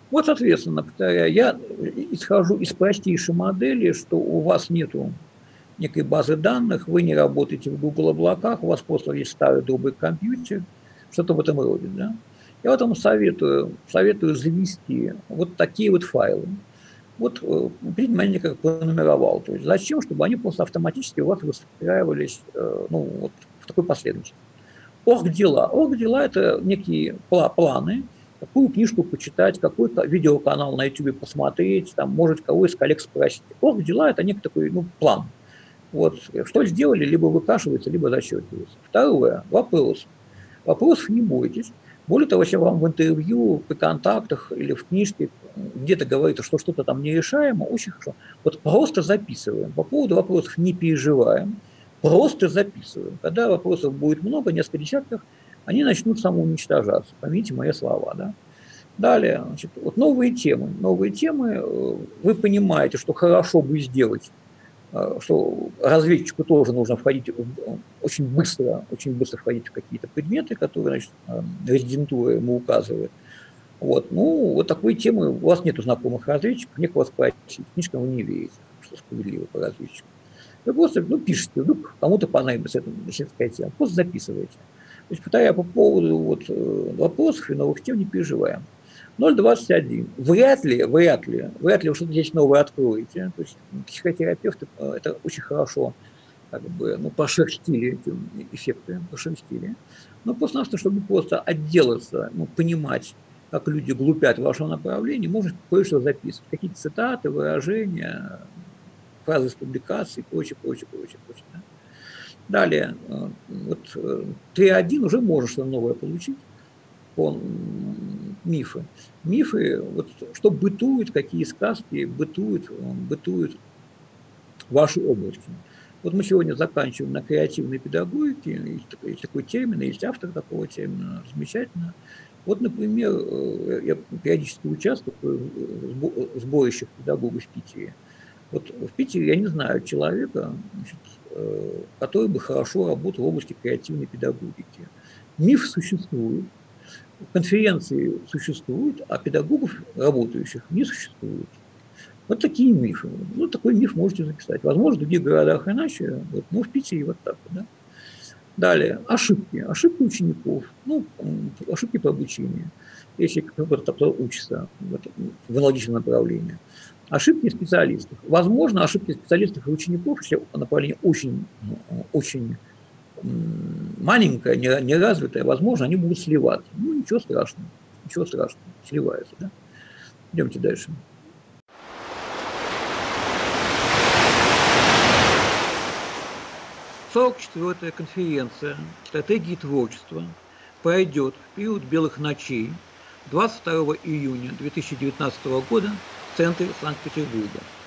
Вот, соответственно, повторяю, я исхожу из простейшей модели, что у вас нету некой базы данных, вы не работаете в Google облаках, у вас просто есть старый добрый компьютер, что-то в этом роде. Да? Я вот вам советую завести вот такие вот файлы. Вот предмет как пронумеровал. То есть зачем? Чтобы они просто автоматически у вас выстраивались ну, вот в такой последовательности. Оргдела. Оргдела – это некие планы, какую книжку почитать, какой видеоканал на YouTube посмотреть, там, может, кого из коллег спросить. Оргдела – это некий такой ну, план. Вот, что сделали, либо выкашивается, либо зачетывается. Второе – вопрос. Вопросов не бойтесь. Более того, если вам в интервью, при контактах или в книжке где-то говорится, что что-то там нерешаемо, очень хорошо. Вот просто записываем. По поводу вопросов не переживаем, просто записываем. Когда вопросов будет много, несколько десятков, они начнут самоуничтожаться. Поймите мои слова. Да? Далее, значит, вот новые темы. Новые темы, вы понимаете, что хорошо бы сделать, что разведчику тоже нужно входить очень быстро входить в какие-то предметы, которые, значит, резидентура ему указывает. Вот. Ну, вот такой темы, у вас нет знакомых разведчиков, некого спросить, книжкам вы не верите, что справедливо по разведчику. Вы просто пишете, вдруг кому-то понадобится эта исследовательская тема, просто записываете. То есть, повторяю, по поводу вот, вопросов и новых тем не переживаем. 0,21. Вряд ли вы что-то здесь новое откроете. То есть психотерапевты это очень хорошо как бы, ну, пошерстили эти эффекты, пошерстили. Но просто, чтобы просто отделаться, ну, понимать, как люди глупят в вашем направлении, может кое-что записывать. Какие-то цитаты, выражения, фразы из публикаций, прочее. Да? Далее, вот 3.1 уже можно что-то новое получить. Мифы. Мифы, вот что бытует, какие сказки бытуют в вашей области. Вот мы сегодня заканчиваем на креативной педагогике, есть такой термин, есть автор такого термина, замечательно. Вот, например, я периодически участвую в сборищах педагогов в Питере. Вот в Питере я не знаю человека, значит, который бы хорошо работал в области креативной педагогики. Миф существует, конференции существуют, а педагогов, работающих, не существует. Вот такие мифы. Ну, такой миф можете записать. Возможно, в других городах иначе, вот, но в Питере вот так. Да? Далее, ошибки. Ошибки учеников, ну, ошибки по обучению, если кто-то учится в аналогичном направлении. Ошибки специалистов. Возможно, ошибки специалистов и учеников, если направление очень маленькое, неразвитое, возможно, они будут сливаться. Ну, ничего страшного, сливаются. Да? Идемте дальше. 44-я конференция «Стратегии творчества» пройдет в период белых ночей 22 июня 2019 года в центре Санкт-Петербурга.